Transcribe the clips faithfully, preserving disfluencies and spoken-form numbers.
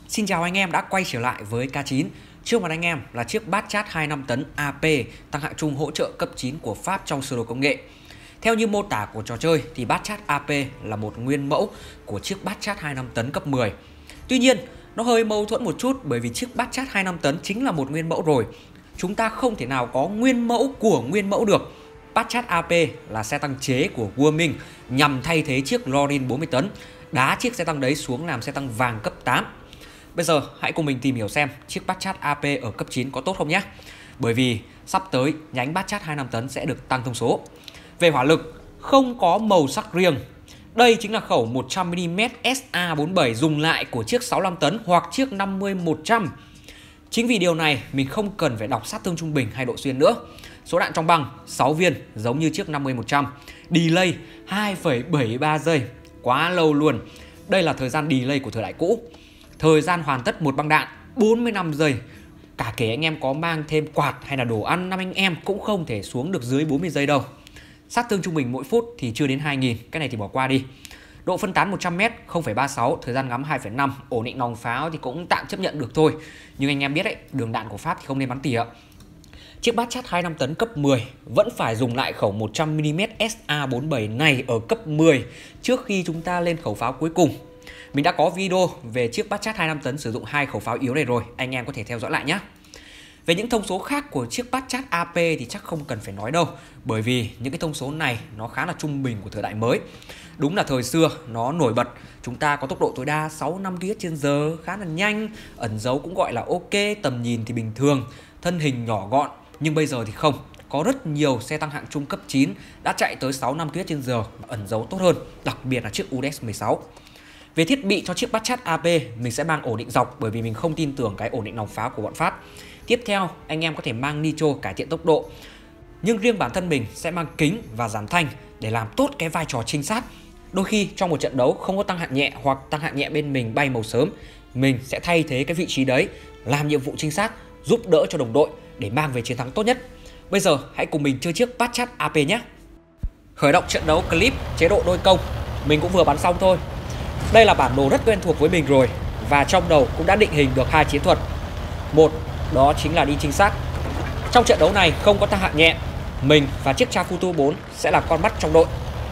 Xin chào anh em đã quay trở lại với K chín. Trước mặt anh em là chiếc Batchat hai mươi lăm tấn a pê tăng hạng trung hỗ trợ cấp chín của Pháp trong sơ đồ công nghệ. Theo như mô tả của trò chơi thì Batchat a pê là một nguyên mẫu của chiếc Batchat hai mươi lăm tấn cấp mười. Tuy nhiên, nó hơi mâu thuẫn một chút bởi vì chiếc Batchat hai mươi lăm tấn chính là một nguyên mẫu rồi. Chúng ta không thể nào có nguyên mẫu của nguyên mẫu được. Batchat a pê là xe tăng chế của Warming nhằm thay thế chiếc Lorin bốn mươi tấn, đá chiếc xe tăng đấy xuống làm xe tăng vàng cấp tám. Bây giờ hãy cùng mình tìm hiểu xem chiếc Batchat a pê ở cấp chín có tốt không nhé. Bởi vì sắp tới nhánh Batchat hai mươi lăm tấn sẽ được tăng thông số. Về hỏa lực không có màu sắc riêng. Đây chính là khẩu một trăm mi li mét S A bốn mươi bảy dùng lại của chiếc sáu mươi lăm tấn hoặc chiếc năm mươi một trăm. Chính vì điều này mình không cần phải đọc sát thương trung bình hay độ xuyên nữa. Số đạn trong băng sáu viên giống như chiếc năm mươi một trăm. Delay hai phẩy bảy ba giây, quá lâu luôn. Đây là thời gian delay của thời đại cũ. Thời gian hoàn tất một băng đạn bốn mươi lăm giây. Cả kể anh em có mang thêm quạt hay là đồ ăn năm anh em cũng không thể xuống được dưới bốn mươi giây đâu. Sát thương trung bình mỗi phút thì chưa đến hai nghìn, cái này thì bỏ qua đi. Độ phân tán một trăm mét không phẩy ba sáu, thời gian ngắm hai phẩy năm, ổn định nòng pháo thì cũng tạm chấp nhận được thôi. Nhưng anh em biết đấy, đường đạn của Pháp thì không nên bắn tỉa. Chiếc Batchat hai mươi lăm tấn cấp mười vẫn phải dùng lại khẩu một trăm mi li mét S A bốn mươi bảy này ở cấp mười trước khi chúng ta lên khẩu pháo cuối cùng. Mình đã có video về chiếc Batchat hai mươi lăm tấn sử dụng hai khẩu pháo yếu này rồi, anh em có thể theo dõi lại nhé. Về những thông số khác của chiếc Batchat a pê thì chắc không cần phải nói đâu, bởi vì những cái thông số này nó khá là trung bình của thời đại mới. Đúng là thời xưa nó nổi bật, chúng ta có tốc độ tối đa sáu mươi lăm ki lô mét trên giờ, khá là nhanh, ẩn dấu cũng gọi là ok, tầm nhìn thì bình thường, thân hình nhỏ gọn. Nhưng bây giờ thì không, có rất nhiều xe tăng hạng trung cấp chín đã chạy tới sáu mươi lăm ki lô mét trên giờ, ẩn dấu tốt hơn, đặc biệt là chiếc U D E S mười sáu. Về thiết bị cho chiếc Batchat a pê, mình sẽ mang ổn định dọc bởi vì mình không tin tưởng cái ổn định nòng pháo của bọn Pháp. Tiếp theo, anh em có thể mang nitro cải thiện tốc độ. Nhưng riêng bản thân mình sẽ mang kính và giảm thanh để làm tốt cái vai trò trinh sát. Đôi khi trong một trận đấu không có tăng hạng nhẹ hoặc tăng hạng nhẹ bên mình bay màu sớm, mình sẽ thay thế cái vị trí đấy, làm nhiệm vụ trinh sát, giúp đỡ cho đồng đội để mang về chiến thắng tốt nhất. Bây giờ hãy cùng mình chơi chiếc Batchat a pê nhé. Khởi động trận đấu clip chế độ đôi công, mình cũng vừa bắn xong thôi. Đây là bản đồ rất quen thuộc với mình rồi và trong đầu cũng đã định hình được hai chiến thuật. Một, đó chính là đi trinh sát. Trong trận đấu này không có tăng hạng nhẹ, mình và chiếc Chafutu bốn sẽ là con mắt trong đội.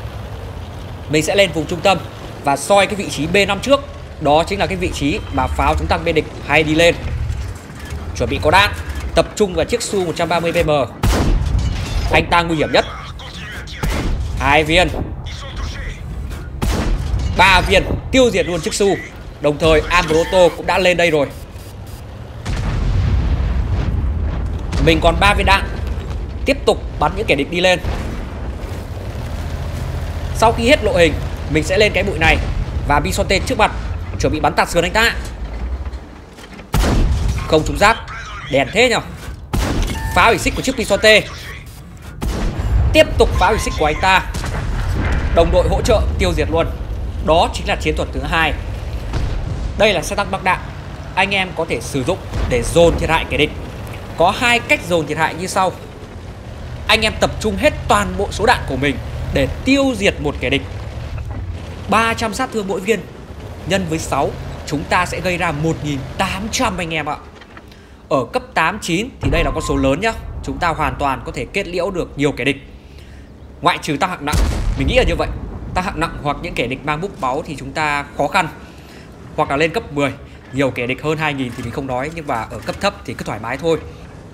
Mình sẽ lên vùng trung tâm và soi cái vị trí B năm trước. Đó chính là cái vị trí mà pháo chống tăng bên địch hay đi lên. Chuẩn bị có đạn, tập trung vào chiếc Su một trăm ba mươi B M. Anh ta nguy hiểm nhất. Hai viên, ba viên, tiêu diệt luôn chiếc Su. Đồng thời Ambroto cũng đã lên đây rồi. Mình còn ba viên đạn, tiếp tục bắn những kẻ địch đi lên. Sau khi hết lộ hình, mình sẽ lên cái bụi này và Bisonte trước mặt, chuẩn bị bắn tạt sườn anh ta. Không trúng giáp, đèn thế nhở. Phá hủy xích của chiếc Bisonte. Tiếp tục phá hủy xích của anh ta. Đồng đội hỗ trợ tiêu diệt luôn. Đó chính là chiến thuật thứ hai. Đây là xe tăng băng đạn, anh em có thể sử dụng để dồn thiệt hại kẻ địch. Có hai cách dồn thiệt hại như sau. Anh em tập trung hết toàn bộ số đạn của mình để tiêu diệt một kẻ địch. Ba trăm sát thương mỗi viên nhân với sáu, chúng ta sẽ gây ra một nghìn tám trăm anh em ạ. Ở cấp tám, chín thì đây là con số lớn nhá. Chúng ta hoàn toàn có thể kết liễu được nhiều kẻ địch. Ngoại trừ tăng hạng nặng, mình nghĩ là như vậy. Tăng hạng nặng hoặc những kẻ địch mang búp báu thì chúng ta khó khăn. Hoặc là lên cấp mười, nhiều kẻ địch hơn hai nghìn thì mình không nói, nhưng mà ở cấp thấp thì cứ thoải mái thôi.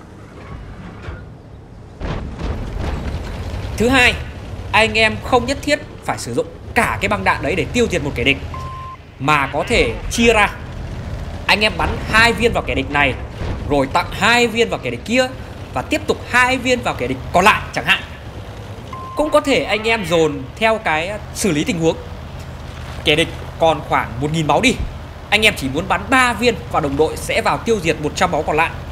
Thứ hai, anh em không nhất thiết phải sử dụng cả cái băng đạn đấy để tiêu diệt một kẻ địch, mà có thể chia ra. Anh em bắn hai viên vào kẻ địch này, rồi tặng hai viên vào kẻ địch kia, và tiếp tục hai viên vào kẻ địch còn lại chẳng hạn. Cũng có thể anh em dồn theo cái xử lý tình huống. Kẻ địch còn khoảng một nghìn máu đi, anh em chỉ muốn bắn ba viên và đồng đội sẽ vào tiêu diệt một trăm máu còn lại.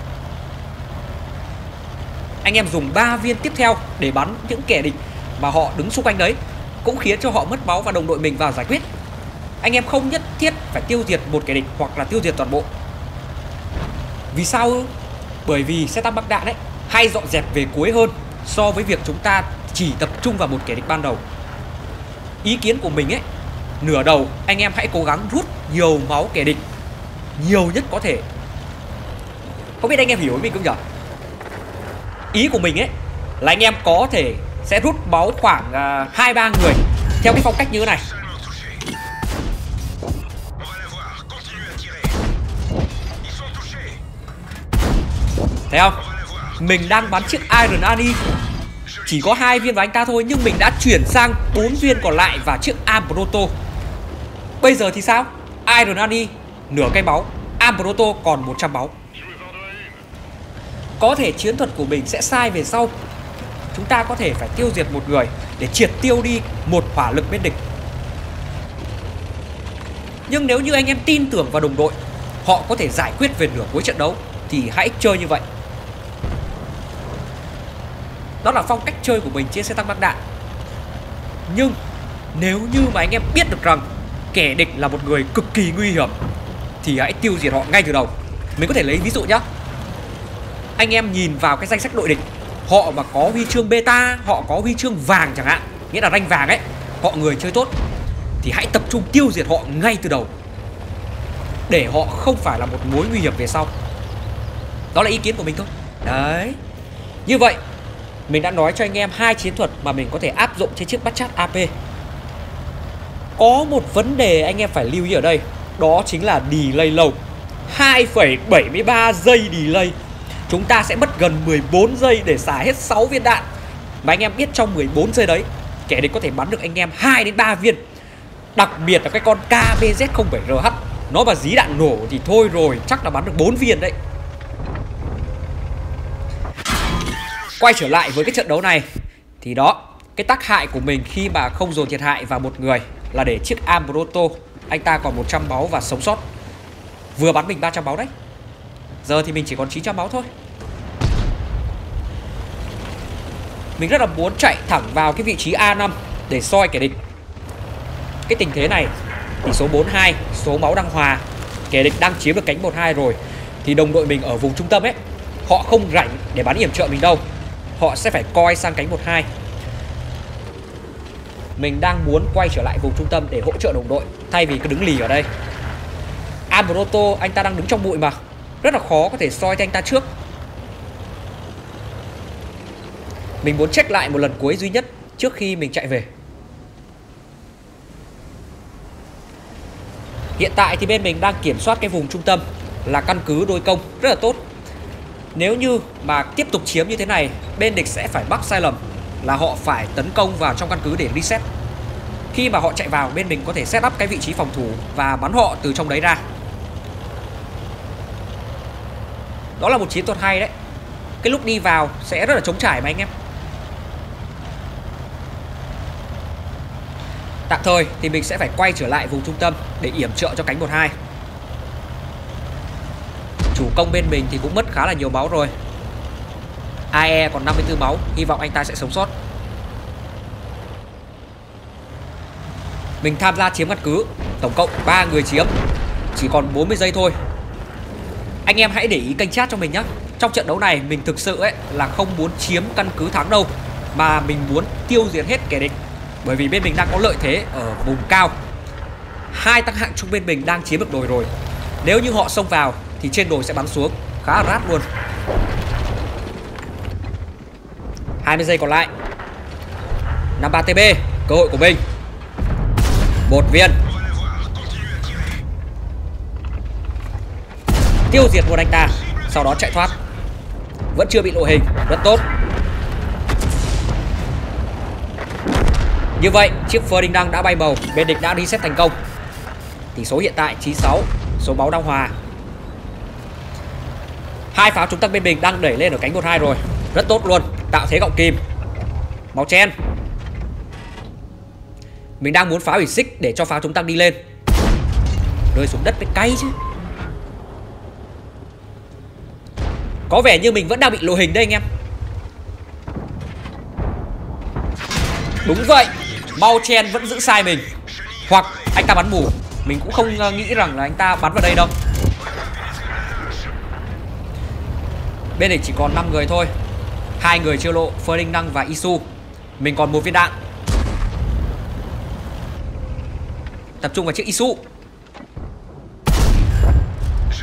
Anh em dùng ba viên tiếp theo để bắn những kẻ địch mà họ đứng xung quanh đấy, cũng khiến cho họ mất máu và đồng đội mình vào giải quyết. Anh em không nhất thiết phải tiêu diệt một kẻ địch hoặc là tiêu diệt toàn bộ. Vì sao ư? Bởi vì xe tăng băng đạn ấy hay dọn dẹp về cuối hơn so với việc chúng ta chỉ tập trung vào một kẻ địch ban đầu. Ý kiến của mình ấy, nửa đầu anh em hãy cố gắng rút nhiều máu kẻ địch nhiều nhất có thể. Không biết anh em hiểu ý mình không nhỉ? Ý của mình ấy là anh em có thể sẽ rút máu khoảng hai uh, ba người theo cái phong cách như thế này. Thấy không? Mình đang bắn chiếc Iron Army, chỉ có hai viên vào anh ta thôi, nhưng mình đã chuyển sang bốn viên còn lại và chiếc Ambroto. Bây giờ thì sao? Iron Army nửa cây máu, Ambroto còn một trăm máu. Có thể chiến thuật của mình sẽ sai về sau. Chúng ta có thể phải tiêu diệt một người để triệt tiêu đi một hỏa lực bên địch. Nhưng nếu như anh em tin tưởng vào đồng đội, họ có thể giải quyết về nửa cuối trận đấu, thì hãy chơi như vậy. Đó là phong cách chơi của mình trên xe tăng băng đạn. Nhưng nếu như mà anh em biết được rằng kẻ địch là một người cực kỳ nguy hiểm, thì hãy tiêu diệt họ ngay từ đầu. Mình có thể lấy ví dụ nhé. Anh em nhìn vào cái danh sách đội địch, họ mà có huy chương beta, họ có huy chương vàng chẳng hạn, nghĩa là rank vàng ấy, họ người chơi tốt, thì hãy tập trung tiêu diệt họ ngay từ đầu, để họ không phải là một mối nguy hiểm về sau. Đó là ý kiến của mình thôi. Đấy. Như vậy mình đã nói cho anh em hai chiến thuật mà mình có thể áp dụng trên chiếc Batchat a pê. Có một vấn đề anh em phải lưu ý ở đây, đó chính là delay lâu. hai phẩy bảy mươi ba giây delay. Chúng ta sẽ mất gần mười bốn giây để xả hết sáu viên đạn. Mà anh em biết trong mười bốn giây đấy, kẻ địch có thể bắn được anh em hai đến ba viên. Đặc biệt là cái con K V Z không bảy R H, nó mà dí đạn nổ thì thôi rồi, chắc là bắn được bốn viên đấy. Quay trở lại với cái trận đấu này, thì đó, cái tác hại của mình khi mà không dồn thiệt hại vào một người là để chiếc Ambroto anh ta còn một trăm máu và sống sót. Vừa bắn mình ba trăm máu đấy. Giờ thì mình chỉ còn chín trăm máu thôi. Mình rất là muốn chạy thẳng vào cái vị trí A năm để soi kẻ địch. Cái tình thế này thì số bốn hai, số máu đang hòa, kẻ địch đang chiếm được cánh một hai rồi, thì đồng đội mình ở vùng trung tâm ấy, họ không rảnh để bắn yểm trợ mình đâu, họ sẽ phải coi sang cánh một hai. Mình đang muốn quay trở lại vùng trung tâm để hỗ trợ đồng đội, thay vì cứ đứng lì ở đây. Ambroto anh ta đang đứng trong bụi mà, rất là khó có thể soi cho anh ta trước. Mình muốn check lại một lần cuối duy nhất trước khi mình chạy về. Hiện tại thì bên mình đang kiểm soát cái vùng trung tâm là căn cứ đôi công, rất là tốt. Nếu như mà tiếp tục chiếm như thế này, bên địch sẽ phải mắc sai lầm là họ phải tấn công vào trong căn cứ để reset. Khi mà họ chạy vào, bên mình có thể set up cái vị trí phòng thủ và bắn họ từ trong đấy ra. Đó là một chiến thuật hay đấy. Cái lúc đi vào sẽ rất là trống trải mà anh em. Tạm thời thì mình sẽ phải quay trở lại vùng trung tâm để yểm trợ cho cánh một hai. Chủ công bên mình thì cũng mất khá là nhiều máu rồi. a e còn năm mươi tư máu, hy vọng anh ta sẽ sống sót. Mình tham gia chiếm căn cứ, tổng cộng ba người chiếm, chỉ còn bốn mươi giây thôi. Anh em hãy để ý kênh chat cho mình nhé. Trong trận đấu này mình thực sự ấy là không muốn chiếm căn cứ thắng đâu, mà mình muốn tiêu diệt hết kẻ địch. Bởi vì bên mình đang có lợi thế ở vùng cao. Hai tăng hạng trung bên mình đang chiếm được đồi rồi. Nếu như họ xông vào thì trên đồi sẽ bắn xuống, khá là rát luôn. hai mươi giây còn lại. năm ba T B, cơ hội của mình. Một viên. Tiêu diệt luôn anh ta, sau đó chạy thoát. Vẫn chưa bị lộ hình, rất tốt. Như vậy chiếc Ferdinand đang đã bay màu, bên địch đã reset thành công. Tỷ số hiện tại chín sáu, số máu đang hòa. Hai pháo trung tâm bên mình đang đẩy lên ở cánh một hai rồi, rất tốt luôn, tạo thế gọng kìm. Máu chen. Mình đang muốn phá hủy xích để cho pháo chúng tăng đi lên. Rơi xuống đất mới cay chứ. Có vẻ như mình vẫn đang bị lộ hình đây anh em. Đúng vậy, Mau Chen vẫn giữ sai mình. Hoặc anh ta bắn mù. Mình cũng không nghĩ rằng là anh ta bắn vào đây đâu. Bên này chỉ còn năm người thôi. Hai người chưa lộ, Ferdinand và Isu. Mình còn một viên đạn. Tập trung vào chiếc Isu.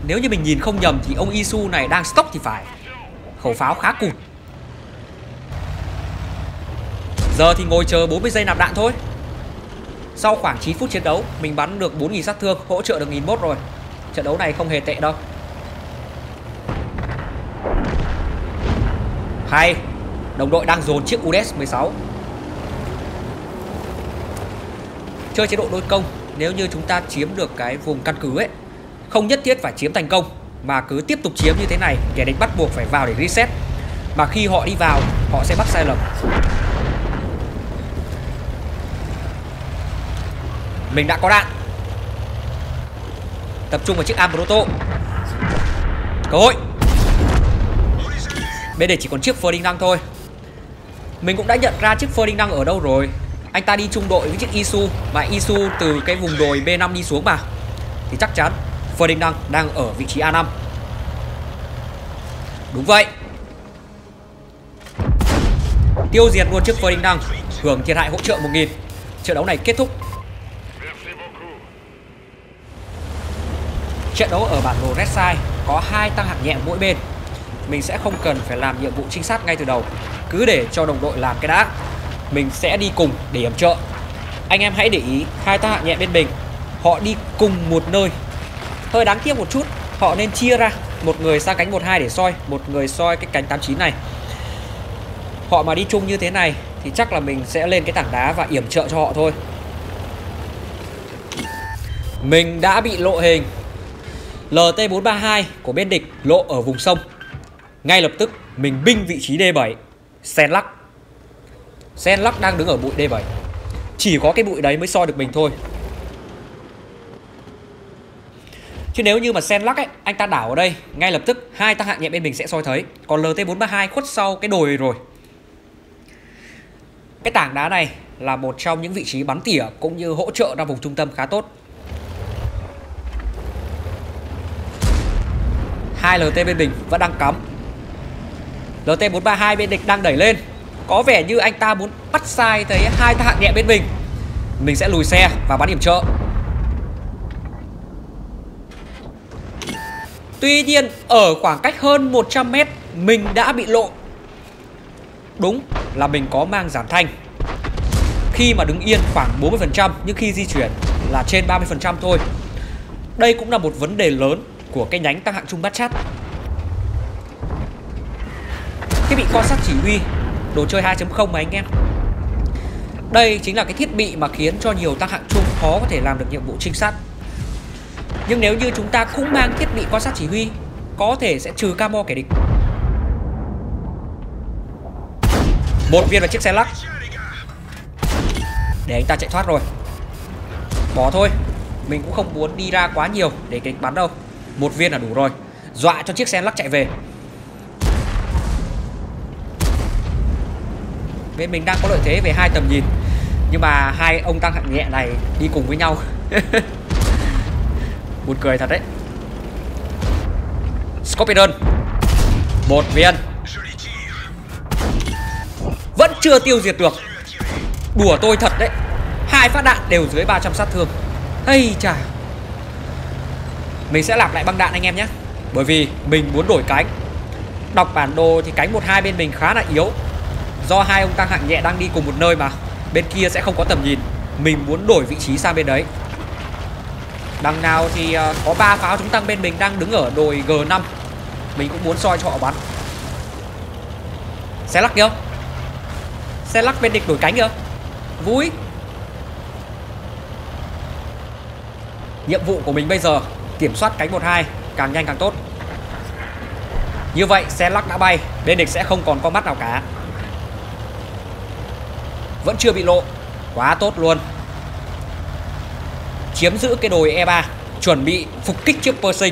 nếu như mình nhìn không nhầm thì ông Isu này đang stock thì phải. Khẩu pháo khá cùn. Giờ thì ngồi chờ bốn mươi giây nạp đạn thôi. Sau khoảng chín phút chiến đấu, mình bắn được bốn nghìn sát thương, hỗ trợ được một nghìn mốt rồi. Trận đấu này không hề tệ đâu. Hay. Đồng đội đang dồn chiếc u đê ét mười sáu. Chơi chế độ đối công, nếu như chúng ta chiếm được cái vùng căn cứ ấy, không nhất thiết phải chiếm thành công, mà cứ tiếp tục chiếm như thế này, kẻ địch bắt buộc phải vào để reset. Mà khi họ đi vào, họ sẽ mắc sai lầm. Mình đã có đạn. Tập trung vào chiếc Ambroto. Cơ hội. Bên đây chỉ còn chiếc phơ đinh năng thôi. Mình cũng đã nhận ra chiếc phơ đinh năng ở đâu rồi. Anh ta đi chung đội với chiếc Isu, mà Isu từ cái vùng đồi B năm đi xuống mà. Thì chắc chắn phơ đinh năng đang ở vị trí A năm. Đúng vậy. Tiêu diệt luôn chiếc phơ đinh năng, hưởng thiệt hại hỗ trợ một nghìn. Trận đấu này kết thúc. Trận đấu ở bản đồ Red Side có hai tăng hạng nhẹ mỗi bên. Mình sẽ không cần phải làm nhiệm vụ trinh sát ngay từ đầu, cứ để cho đồng đội làm cái đã. Mình sẽ đi cùng để yểm trợ. Anh em hãy để ý hai tăng hạng nhẹ bên mình, họ đi cùng một nơi. Hơi đáng tiếc một chút, họ nên chia ra, một người sang cánh một hai để soi, một người soi cái cánh tám chín này. Họ mà đi chung như thế này thì chắc là mình sẽ lên cái tảng đá và yểm trợ cho họ thôi. Mình đã bị lộ hình. L T bốn ba hai của bên địch lộ ở vùng sông. Ngay lập tức mình binh vị trí D bảy. Senlac Senlac đang đứng ở bụi D bảy. Chỉ có cái bụi đấy mới soi được mình thôi. Chứ nếu như mà Senlac ấy, anh ta đảo ở đây, ngay lập tức hai tăng hạng nhẹ bên mình sẽ soi thấy. Còn L T bốn ba hai khuất sau cái đồi rồi. Cái tảng đá này là một trong những vị trí bắn tỉa cũng như hỗ trợ ra vùng trung tâm khá tốt. Hai L T bên mình vẫn đang cắm. L T bốn ba hai bên địch đang đẩy lên. Có vẻ như anh ta muốn bắt sai thấy hai tăng hạng nhẹ bên mình. Mình sẽ lùi xe và bắn yểm trợ. Tuy nhiên ở khoảng cách hơn một trăm mét mình đã bị lộ. Đúng là mình có mang giảm thanh. Khi mà đứng yên khoảng bốn mươi phần trăm, nhưng khi di chuyển là trên ba mươi phần trăm thôi. Đây cũng là một vấn đề lớn của cái nhánh tăng hạng trung bát chát. Thiết bị quan sát chỉ huy, đồ chơi hai chấm không mà anh em. Đây chính là cái thiết bị mà khiến cho nhiều tăng hạng trung khó có thể làm được nhiệm vụ trinh sát. Nhưng nếu như chúng ta cũng mang thiết bị quan sát chỉ huy, có thể sẽ trừ camo kẻ địch. Một viên vào chiếc xe lắc. Để anh ta chạy thoát rồi. Bỏ thôi. Mình cũng không muốn đi ra quá nhiều để kẻ địch bắn đâu. Một viên là đủ rồi. Dọa cho chiếc xe lắc chạy về. Bên mình đang có lợi thế về hai tầm nhìn, nhưng mà hai ông tăng hạng nhẹ này đi cùng với nhau. Buồn cười thật đấy. Scorpion. Một viên. Vẫn chưa tiêu diệt được. Đùa tôi thật đấy. Hai phát đạn đều dưới ba trăm sát thương. Ây chà. Mình sẽ làm lại băng đạn anh em nhé. Bởi vì mình muốn đổi cánh. Đọc bản đồ thì cánh một hai bên mình khá là yếu. Do hai ông tăng hạng nhẹ đang đi cùng một nơi mà. Bên kia sẽ không có tầm nhìn. Mình muốn đổi vị trí sang bên đấy. Đằng nào thì uh, có ba pháo chống tăng bên mình đang đứng ở đồi G năm. Mình cũng muốn soi cho họ bắn. Xe lắc kìa. Xe lắc bên địch đổi cánh kìa. Vui. Nhiệm vụ của mình bây giờ kiểm soát cánh một hai, càng nhanh càng tốt. Như vậy xe lắc đã bay, bên địch sẽ không còn con mắt nào cả. Vẫn chưa bị lộ. Quá tốt luôn. Chiếm giữ cái đồi E ba, chuẩn bị phục kích chiếc Pershing.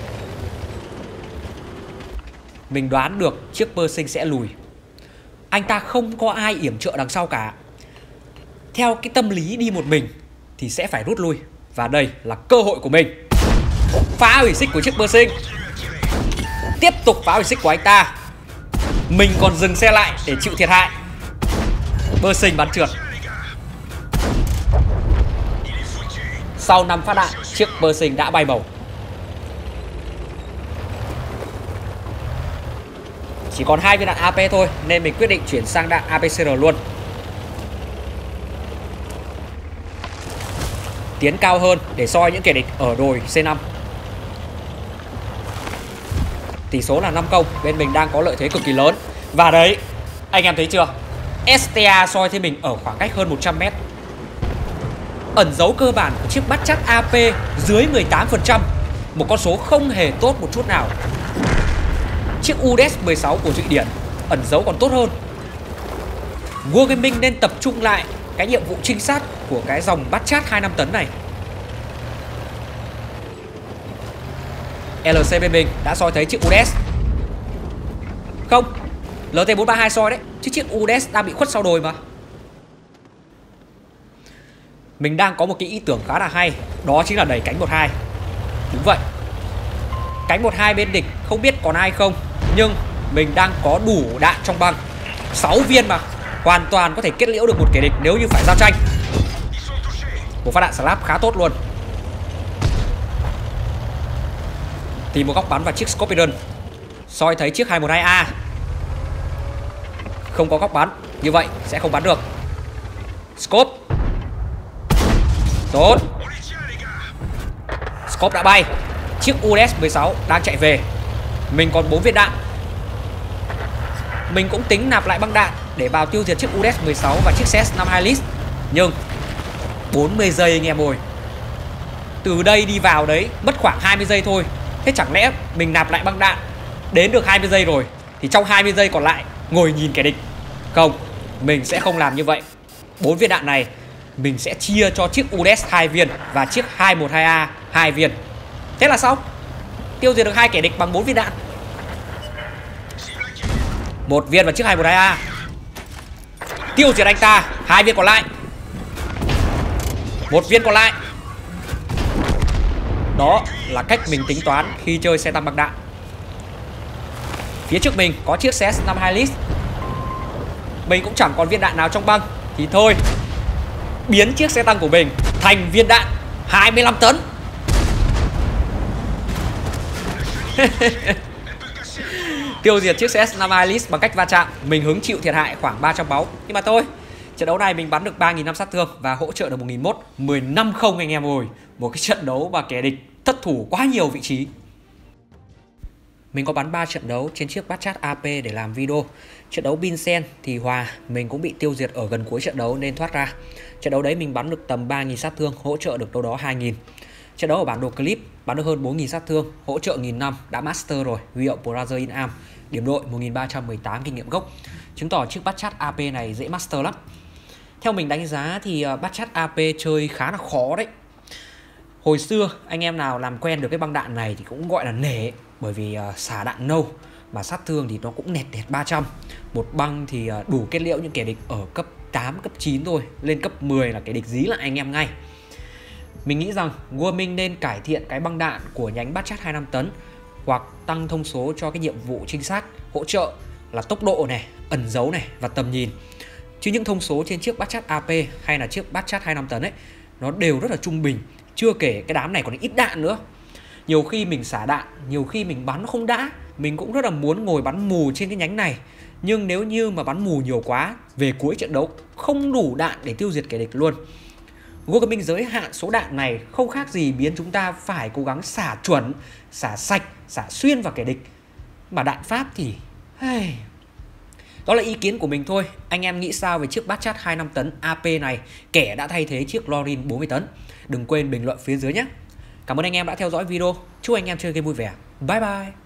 Mình đoán được chiếc Pershing sẽ lùi. Anh ta không có ai yểm trợ đằng sau cả. Theo cái tâm lý đi một mình thì sẽ phải rút lui. Và đây là cơ hội của mình. Phá hủy xích của chiếc Pershing. Tiếp tục phá hủy xích của anh ta. Mình còn dừng xe lại để chịu thiệt hại. Pershing bắn trượt. Sau năm phát đạn, chiếc Pershing đã bay bổng. Chỉ còn hai viên đạn a pê thôi nên mình quyết định chuyển sang đạn a pê xê rờ luôn. Tiến cao hơn để soi những kẻ địch ở đồi xê năm. Tỷ số là năm không, bên mình đang có lợi thế cực kỳ lớn. Và đấy, anh em thấy chưa? ét tê a soi thấy mình ở khoảng cách hơn một trăm mét. Ẩn dấu cơ bản của chiếc Batchat a pê dưới mười tám phần trăm, một con số không hề tốt một chút nào. Chiếc u đê e ét mười sáu của Thụy Điển ẩn dấu còn tốt hơn. Wargaming nên tập trung lại cái nhiệm vụ trinh sát của cái dòng Batchat hai mươi lăm tấn này. lờ xê bên mình đã soi thấy chiếc u đê e ét. Không, lờ tê bốn ba hai soi đấy, chứ chiếc u đê e ét đang bị khuất sau đồi mà. Mình đang có một cái ý tưởng khá là hay, đó chính là đẩy cánh một hai. Đúng vậy, cánh một hai bên địch không biết còn ai không, nhưng mình đang có đủ đạn trong băng, sáu viên mà, hoàn toàn có thể kết liễu được một kẻ địch nếu như phải giao tranh. Một phát đạn slap khá tốt luôn. Tìm một góc bắn vào chiếc Scorpion. Soi thấy chiếc hai một hai a. Không có góc bắn, như vậy sẽ không bắn được. Scope. Tốt. Scope đã bay. Chiếc u đê e ét mười sáu đang chạy về. Mình còn bốn viên đạn. Mình cũng tính nạp lại băng đạn để vào tiêu diệt chiếc u đê e ét mười sáu và chiếc xê ét năm mươi hai List. Nhưng bốn mươi giây anh em ơi. Từ đây đi vào đấy mất khoảng hai mươi giây thôi. Thế chẳng lẽ mình nạp lại băng đạn đến được hai mươi giây rồi thì trong hai mươi giây còn lại ngồi nhìn kẻ địch? Không, mình sẽ không làm như vậy. Bốn viên đạn này mình sẽ chia cho chiếc u đê e ét hai viên và chiếc hai một hai a hai viên. Thế là xong. Tiêu diệt được hai kẻ địch bằng bốn viên đạn. Một viên vào chiếc hai một hai a. Tiêu diệt anh ta. Hai viên còn lại. Một viên còn lại. Đó là cách mình tính toán khi chơi xe tăng băng đạn. Phía trước mình có chiếc xê ét năm mươi hai List. Mình cũng chẳng còn viên đạn nào trong băng thì thôi, biến chiếc xe tăng của mình thành viên đạn hai mươi lăm tấn. Tiêu diệt chiếc xê ét năm mươi hai List bằng cách va chạm. Mình hứng chịu thiệt hại khoảng ba trăm máu. Nhưng mà thôi, trận đấu này mình bắn được ba nghìn năm sát thương và hỗ trợ được một nghìn một. mười năm không anh em ơi. Một cái trận đấu mà kẻ địch thất thủ quá nhiều vị trí. Mình có bắn ba trận đấu trên chiếc Batchat a pê để làm video. Trận đấu Binsen thì hòa, mình cũng bị tiêu diệt ở gần cuối trận đấu nên thoát ra. Trận đấu đấy mình bắn được tầm ba nghìn sát thương, hỗ trợ được đâu đó hai nghìn. Trận đấu ở bản đồ clip bắn được hơn bốn nghìn sát thương, hỗ trợ một nghìn năm, đã master rồi, huy hiệu Brother in Arm, điểm đội một nghìn ba trăm mười tám kinh nghiệm gốc. Chứng tỏ chiếc Batchat a pê này dễ master lắm. Theo mình đánh giá thì Batchat a pê chơi khá là khó đấy. Hồi xưa anh em nào làm quen được cái băng đạn này thì cũng gọi là nể, bởi vì uh, xả đạn nâu mà sát thương thì nó cũng nẹt nẹt ba trăm. Một băng thì uh, đủ kết liễu những kẻ địch ở cấp tám, cấp chín thôi, lên cấp mười là kẻ địch dí lại anh em ngay. Mình nghĩ rằng Wargaming nên cải thiện cái băng đạn của nhánh Batchat hai mươi lăm tấn, hoặc tăng thông số cho cái nhiệm vụ trinh sát, hỗ trợ là tốc độ này, ẩn dấu này và tầm nhìn. Chứ những thông số trên chiếc Batchat a pê hay là chiếc Batchat hai mươi lăm tấn ấy, nó đều rất là trung bình. Chưa kể cái đám này còn ít đạn nữa. Nhiều khi mình xả đạn, nhiều khi mình bắn không đã. Mình cũng rất là muốn ngồi bắn mù trên cái nhánh này. Nhưng nếu như mà bắn mù nhiều quá, về cuối trận đấu không đủ đạn để tiêu diệt kẻ địch luôn. Wargaming giới hạn số đạn này không khác gì biến chúng ta phải cố gắng xả chuẩn, xả sạch, xả xuyên vào kẻ địch. Mà đạn Pháp thì... Hey... Đó là ý kiến của mình thôi. Anh em nghĩ sao về chiếc Batchat hai mươi lăm tấn a pê này, kẻ đã thay thế chiếc Lorin bốn mươi tấn? Đừng quên bình luận phía dưới nhé. Cảm ơn anh em đã theo dõi video. Chúc anh em chơi game vui vẻ. Bye bye.